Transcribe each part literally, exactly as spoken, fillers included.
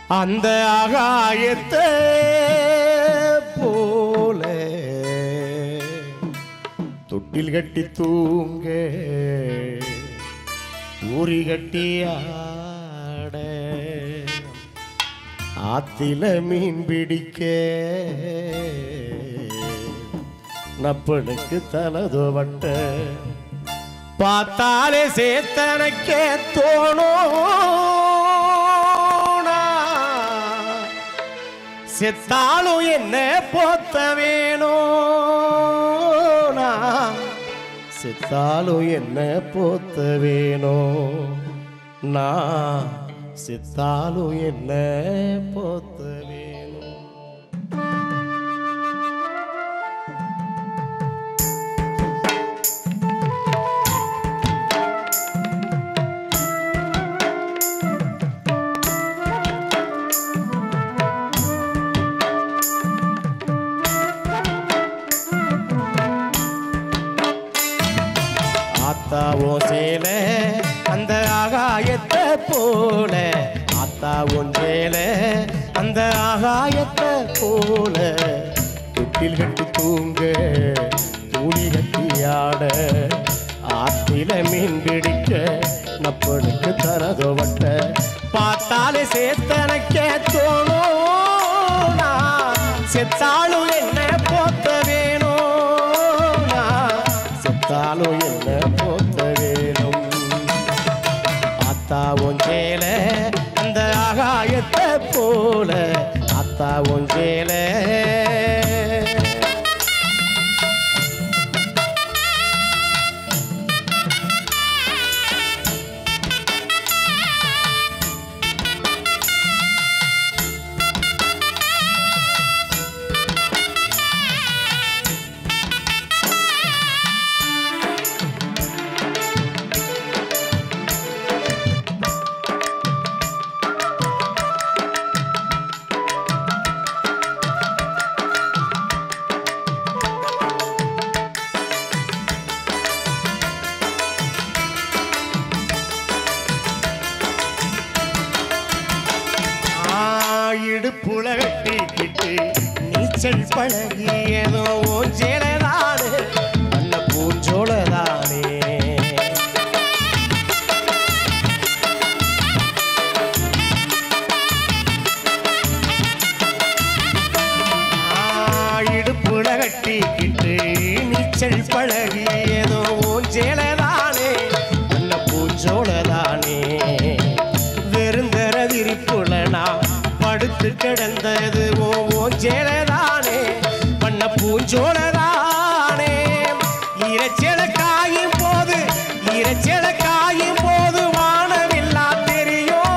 அந்த ஆகாயத்தை போல தொட்டில் கட்டி தூங்க ஊறி கட்டி ஆட ஆத்தில மீன் பிடிக்க நப்பனுக்கு தலதுவட்ட பார்த்தாலே சேத்தனக்கே தோணும் செத்தாலும் என்ன போத்த வேணும் செத்தாலும் என்ன போத்த வேணும் நான் செத்தாலும் என்ன போத்த வேணும் ஆத்தாவோ சேல அந்த ஆகாயத்தை போல ஆத்தாவும் சேல அந்த ஆகாயத்தை போல தொட்டில் கட்டி தூங்க தூணி கட்டி ஆட ஆத்தில மீன் பிடிக்க நப்பனுக்கு தரதோவட்ட பார்த்தாலே சேத்தனக்கே தோணும் செத்தாலும் என்ன போத்த வேணும் செத்தாலும் என்ன போத்த வேணும் ஆத்தாவும் சேல அந்த ஆகாயத்தை போல ஆத்தாவும் சேல இடுப்புல கட்டிக்கிட்டு நீச்சல் பழகியதோ சேலதானே நல்ல பூஞ்சோளதானே இடுப்புல கட்டிக்கிட்டு நீச்சல் பழகியதோ சேலதானே நல்ல பூஞ்சோளதானே வெறுந்தர விரிப்புலனா படுத்து கிடந்தது ஓ சேலதானே பண்ண பூஞ்சோளதானே இரைச்சல காயும் போது இரைச்சல காயும் போது வானவில்லா தெரியும்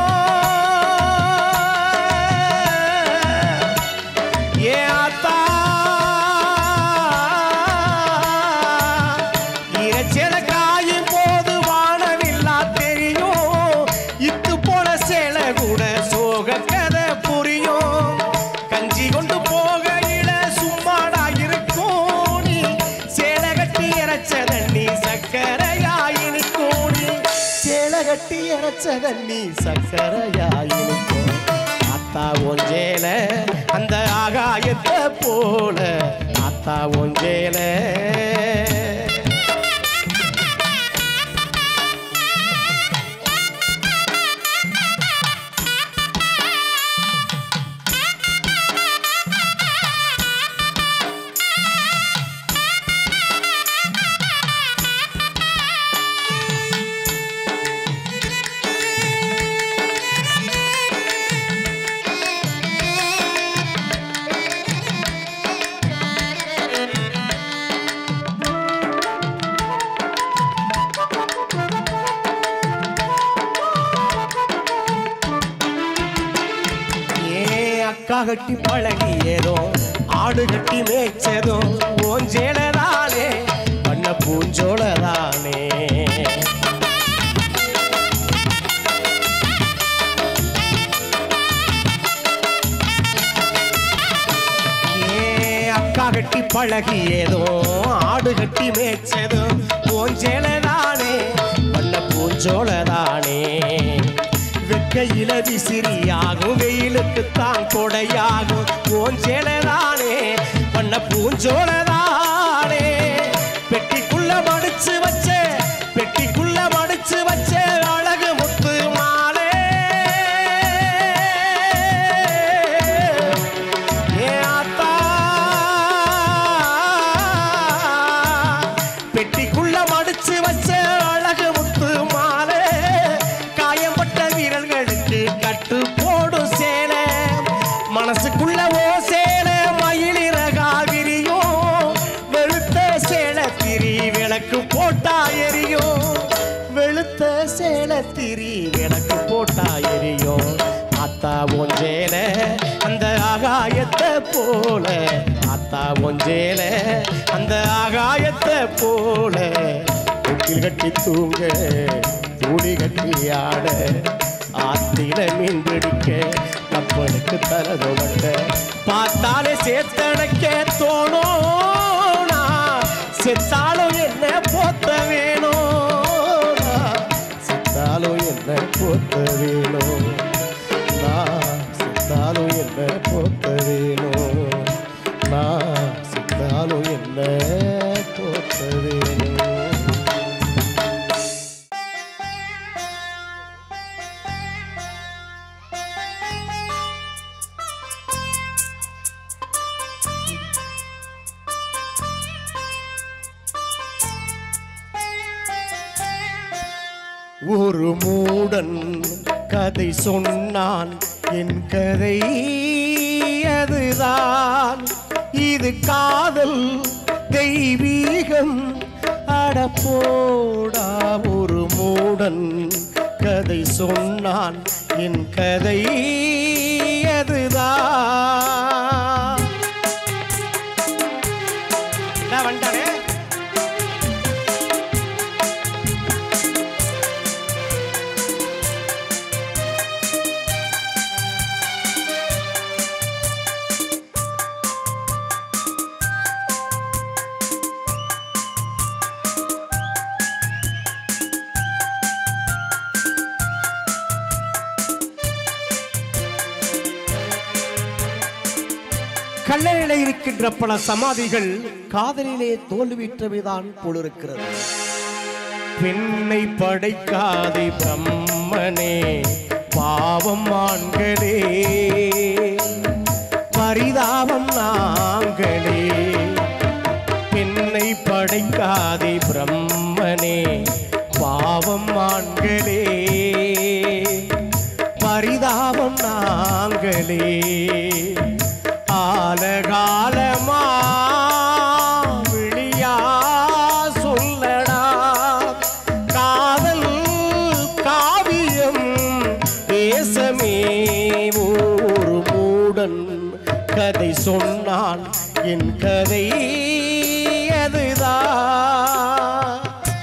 ஏ ஆத்தா இரைச்சல காயும் போது வானவில்லா தெரியும் இத்து போல சேல கூட சோக கதை புரியும் கஞ்சி கொண்டு போகையில சும்மாடா இருக்கும் நீ சேலை கட்டி இறைச்ச தண்ணி சக்கரையாயினுக்கும் நீ சேலை கட்டி இறைச்ச தண்ணி சக்கரையாயினுக்கும் ஆத்தா ஒஞ்சேல அந்த ஆகாயத்தை போல ஆத்தா ஒஞ்சேல அக்கா கட்டி பழகியதோ ஆடு கட்டி மேய்ச்சதோ ஓஞ்சேலதானே பண்ண பூஞ்சோளதானே ஏ அக்கா கட்டி பழகியதோ ஆடு கட்டி மேய்ச்சதோ ஓஞ்சேலதானே பண்ண பூஞ்சோளதானே அடிக்கையில விசிறியாகும் வெயிலுக்கு தான் கொடையாகும் பூஞ்சேலதானே பண்ண பூஞ்சோலதானே பெட்டிக்குள்ள மடிச்சு வச்ச பெட்டிக்குள்ள மடிச்சு வச்ச அழகு முத்து மாலே ஏ ஆத்தா பெட்டிக்குள்ள மடிச்சு வச்ச அழகு முத்து மாலே காயம்பட்ட வீரர்களுக்கு கட்டு போடும் சேலை மனசுக்குள்ள ஓ சேலை மயிலிறகா விரியும் வெளுத்த சேலை திரி விளக்கு போட்டா எரியும் வெளுத்த சேலை திரி விளக்கு போட்டா எரியும் அத்தா ஒஞ்சேல அந்த ஆகாயத்தை போல அத்தா ஒஞ்சேல அந்த ஆகாயத்தை போல தொட்டில் கட்டி தூங்க தூடி கட்டி ஆட ஆத்தில மீன் பிடிக்க கப்பலுக்கு தலதுவட்ட பார்த்தாலே சேர்த்தடைக்க தோணும் செத்தாலும் என்ன போத்த வேணும் செத்தாலும் என்ன போத்த வேணும் நான் செத்தாலும் என்ன போத்த வேணும் நான் செத்தாலும் என்ன போத்த வேணும் ஒரு மூடன் கதை சொன்னான் என் கதை அதுதான் இது காதல் தெய்வீகம் அடப்போடா ஒரு மூடன் கதை சொன்னான் என் கதை அதுதான் வந்தானே கல்லறையிலே இருக்கின்ற பல சமாதிகள் காதலிலே தோல்விற்றவைதான் போலிருக்கிறது. பெண்ணை படைக்காதே பிரம்மனே பாவம் ஆண்களே பரிதாபம் நாங்களே. பெண்ணை படைக்காதே பிரம்மனே பாவம் ஆண்களே பரிதாபம் நாங்களே. ஆலகாலமா விழியா சொல்லடா காதல் காவியம் தேசமே. ஒரு மூடன் கதை சொன்னான் என் கதை அதுதான்.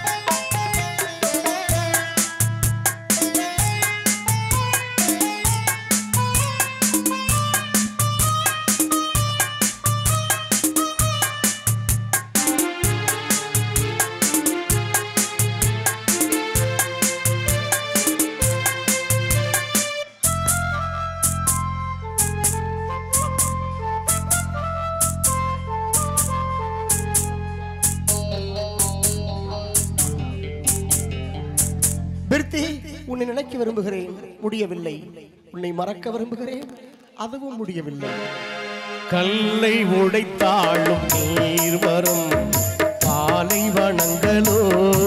பிர்த்தி, உன்னை நினைக்க விரும்புகிறேன், முடியவில்லை. உன்னை மறக்க விரும்புகிறேன், அதுவும் முடியவில்லை. கல்லை உடைத்தாளும் நீர் வரும் பாலைவனங்களோ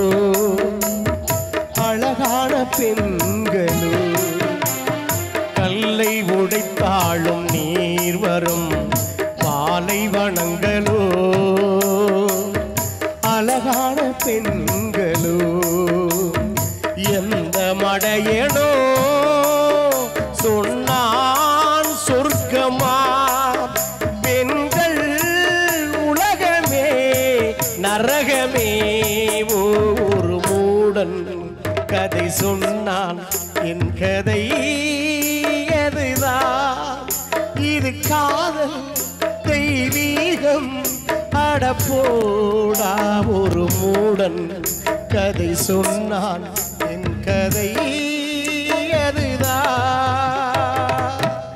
அழகான பெண்களோ. கல்லை உடைத்தாளும் நீர் வரும் பாலைவனங்களோ அழகான பெண்களோ. எந்த மடையனோ சொன்னான் சொர்க்கமா பெண்கள் உலகமே நரகமே. ஒரு மூடன் கதை சொன்னான் என் கதை அதுதான். இது காதல் தெய்வீகம் அடப்போடா. ஒரு மூடன் கதை சொன்னான் என் கதை